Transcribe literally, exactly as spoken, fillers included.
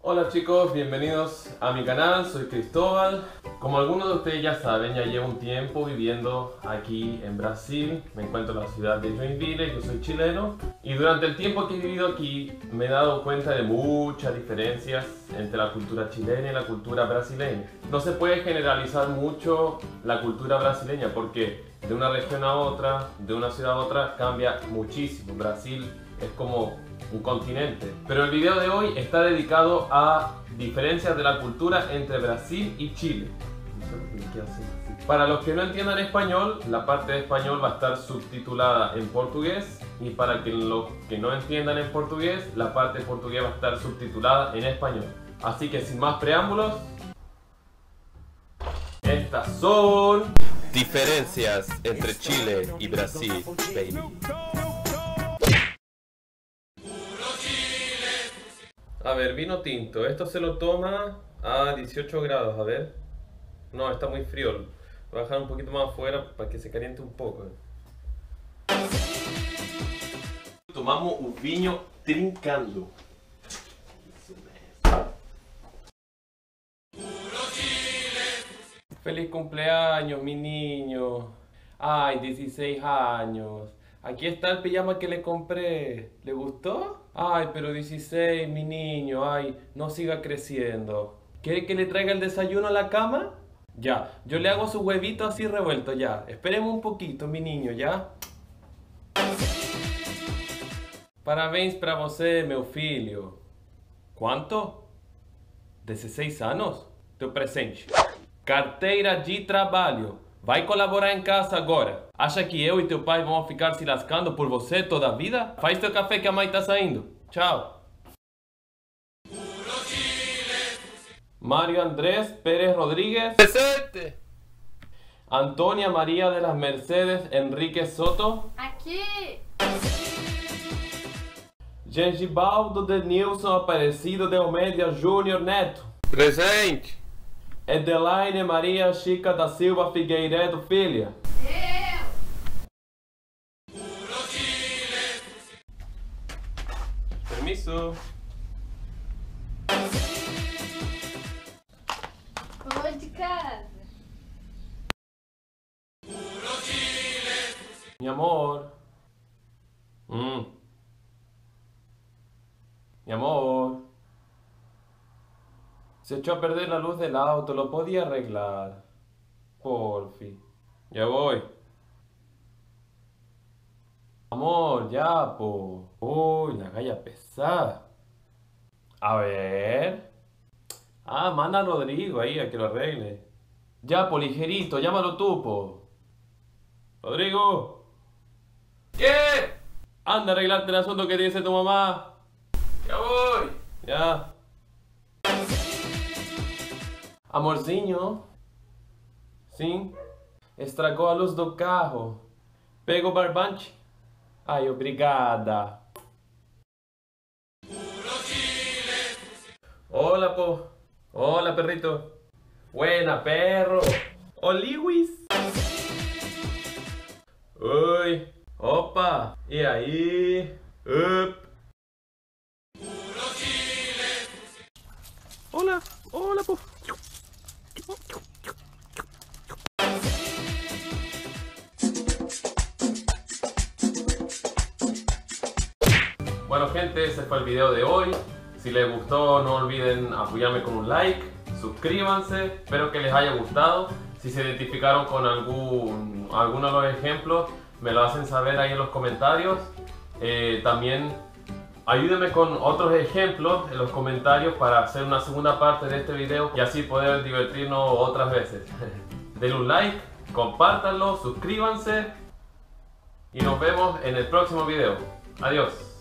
Hola chicos, bienvenidos a mi canal, soy Cristóbal. Como algunos de ustedes ya saben, ya llevo un tiempo viviendo aquí en Brasil. Me encuentro en la ciudad de Joinville, yo soy chileno. Y durante el tiempo que he vivido aquí me he dado cuenta de muchas diferencias entre la cultura chilena y la cultura brasileña. No se puede generalizar mucho la cultura brasileña porque de una región a otra, de una ciudad a otra, cambia muchísimo. Brasil es como un continente. Pero el video de hoy está dedicado a diferencias de la cultura entre Brasil y Chile. Para los que no entiendan español, la parte de español va a estar subtitulada en portugués, y para que los que no entiendan en portugués, la parte de portugués va a estar subtitulada en español. Así que sin más preámbulos, estas son diferencias entre Chile y Brasil, baby. A ver, vino tinto. Esto se lo toma a dieciocho grados, a ver. No, está muy frío. Lo voy a dejar un poquito más afuera para que se caliente un poco. Tomamos un vinho trincando. Feliz cumpleaños, mi niño. Ay, dieciséis años. Aquí está el pijama que le compré. ¿Le gustó? Ay, pero dieciséis, mi niño. Ay, no siga creciendo. ¿Quiere que le traiga el desayuno a la cama? Ya, yo le hago su huevito así revuelto, ya. Esperemos un poquito, mi niño, ya. Parabéns pra você, meu filho. Quanto? dezesseis anos? Teu presente. Carteira de trabalho. Vai colaborar em casa agora. Acha que eu e teu pai vão ficar se lascando por você toda a vida? Faz teu café que a mãe tá saindo. Tchau. Mário Andrés Pérez Rodríguez. Presente. Antônia Maria de las Mercedes Enrique Soto. Aqui. Gengibaldo Denilson Aparecido de Almeida Júnior Neto. Presente. Edelaine Maria Chica da Silva Figueiredo Filha. Eu. Permisso. Vou de casa. Mi amor. Mm. Mi amor. Se echó a perder la luz del auto, lo podía arreglar. Porfi. Ya voy. Amor, ya, po. Uy, la galla pesada. A ver. Ah, manda a Rodrigo ahí a que lo arregle. Ya, po, ligerito, llámalo tú, po. Rodrigo. ¿Qué? Anda a arreglarte el asunto que dice tu mamá. Ya voy. Ya. Amorzinho. Sim. Estragou a luz do carro. Pega o barbante. Ai, obrigada. Hola, po. Hola, perrito. Buena, perro. Hola, Lewis. Oi. Opa. E aí? Up. Hola. Hola, po. Bueno gente, ese fue el video de hoy. Si les gustó no olviden apoyarme con un like, suscríbanse, espero que les haya gustado. Si se identificaron con algún, alguno de los ejemplos, me lo hacen saber ahí en los comentarios. Eh, también ayúdenme con otros ejemplos en los comentarios para hacer una segunda parte de este video y así poder divertirnos otras veces. Denle un like, compártanlo, suscríbanse y nos vemos en el próximo video. Adiós.